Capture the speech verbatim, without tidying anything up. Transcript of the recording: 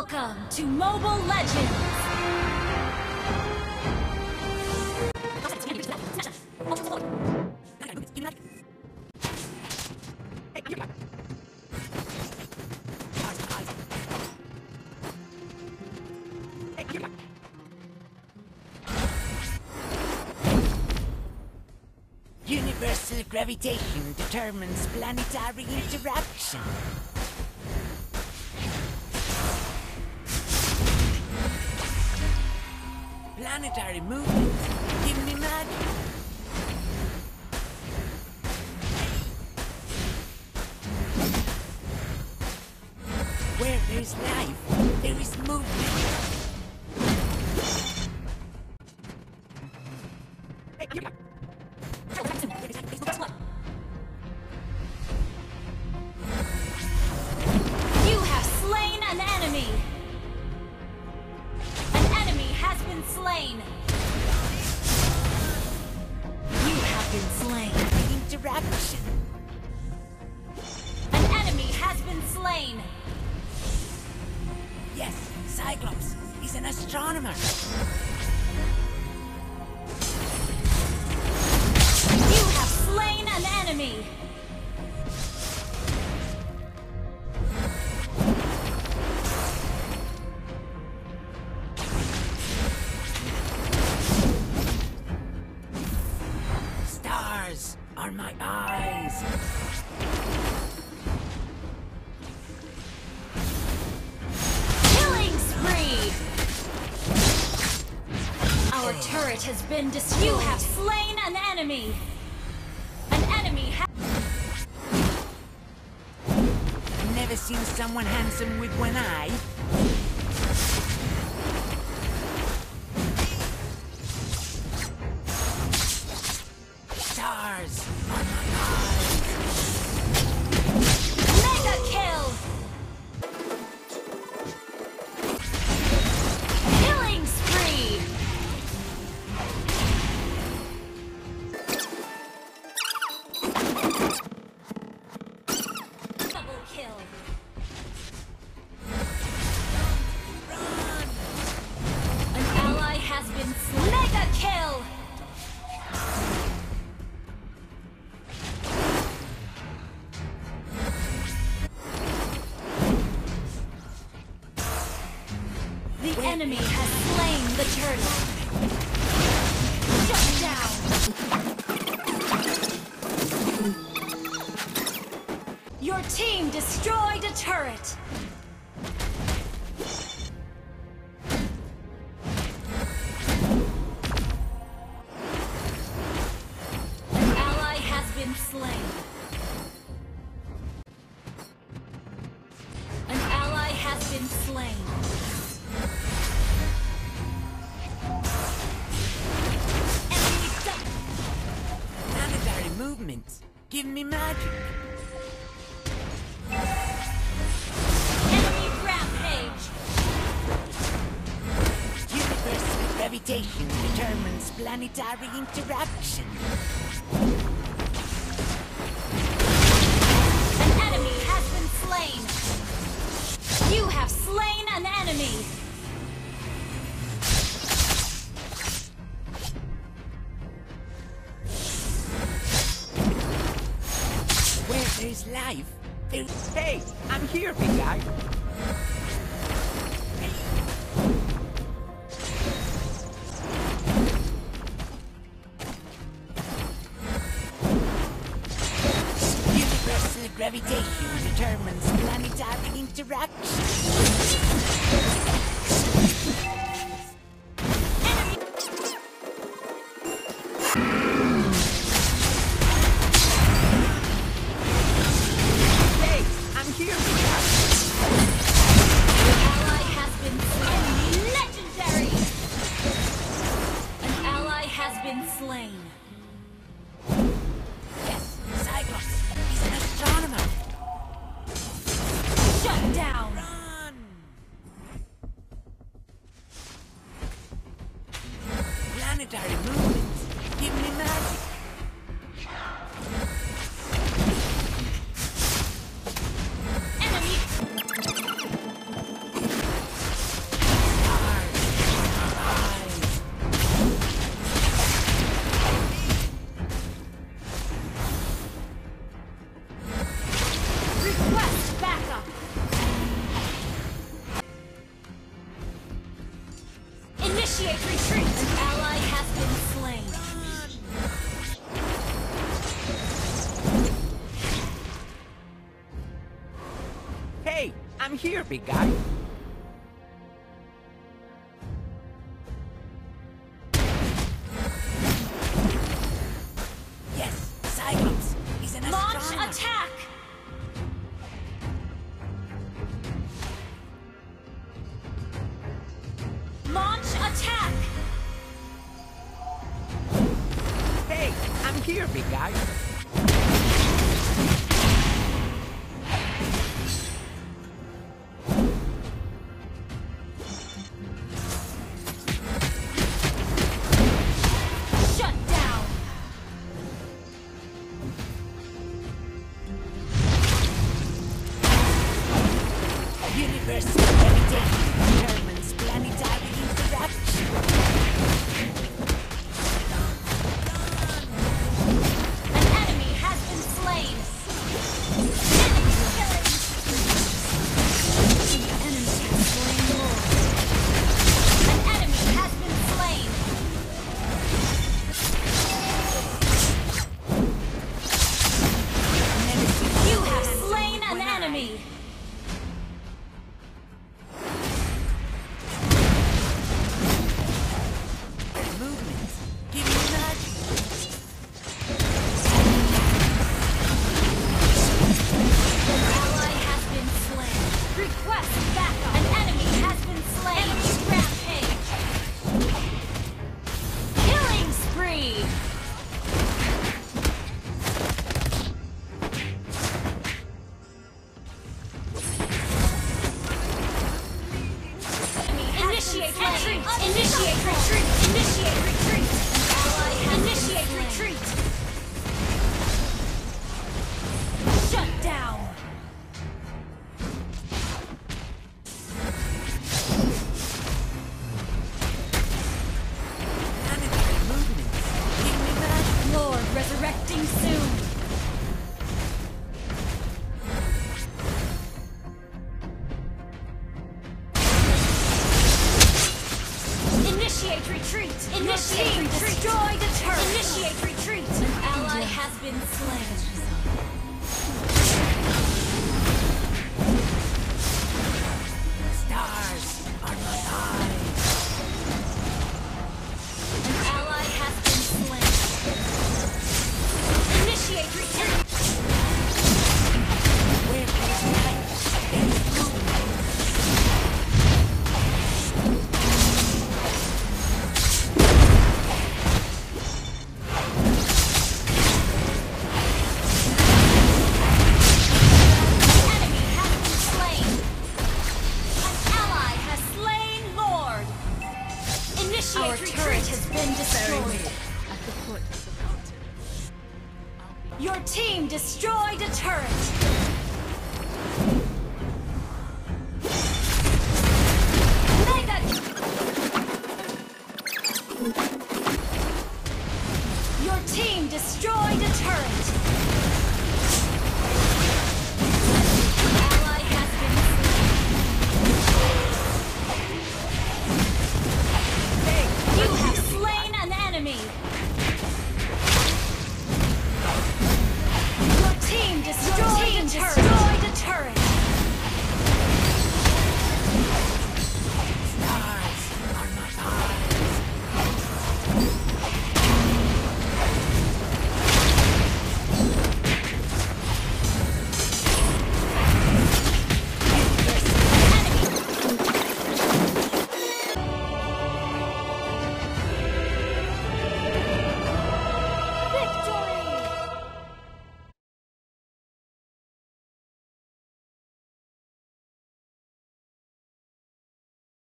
Welcome to Mobile Legends! Universal gravitation determines planetary interaction. Planetary movement. Give me magic. Where there's life, there is movement. You have slain an enemy! An enemy has been slain! You have been slain. Interaction. An enemy has been slain! Yes, Cyclops. He's an astronomer. You have slain an enemy! Stars are my eyes. Killing spree! Our turret has been destroyed. You have slain an enemy! An enemy has... Never seen someone handsome with one eye. Stars are my eyes. Mega kill! Killing spree! Double kill! An ally has been slain. Mega kill! The enemy has slain the turtle. Shut down. Your team destroyed a turret. An ally has been slain. An ally has been slain. Planetary movements. Give me magic. Enemy rampage! Universal gravitation determines planetary interaction. An enemy has been slain! You have slain an enemy! Where there's life, there's... Hey, I'm here, big guy. Universal gravitation determines planetary interaction. Hey, I'm here, big guy. An ally has been slain! Legendary! An ally has been slain. Yes, Cyclops. He's an astronomer. Shut down! Run! Planetary movements. Give me magic. Enemy! Initiate retreat! An ally has been slain. Hey, I'm here, big guy. Yes, Cyclops. He's an Launch astronomer. attack! Launch attack! Hey, I'm here, big guy. Shut down! Universe everything determines planetary interaction. An enemy has been slain! Enemy killing! The enemy has slain Lord. An enemy has been slain! You have slain an enemy! Movements. Give me a nudge. An ally has been slain. Request backup. An enemy has been slain. Enemy rampage. Killing spree. Initiate retreat. Initiate retreat. Initiate retreat. Ally has initiate retreat. Shut down. Planetary movements. Give me a nudge. Lord resurrecting soon. Initiate retreat! Initiate retreat! Destroy the turret! Initiate retreat! An ally has been slain. Stars are my eyes. An ally has been slain. Initiate retreat! Where is life? There's movement. An enemy has been slain. An ally has slain Lord. Initiate Our retreat! turret has been destroyed. At the foot of the mountain. Your team destroyed a turret. Mega. Your team destroyed a turret.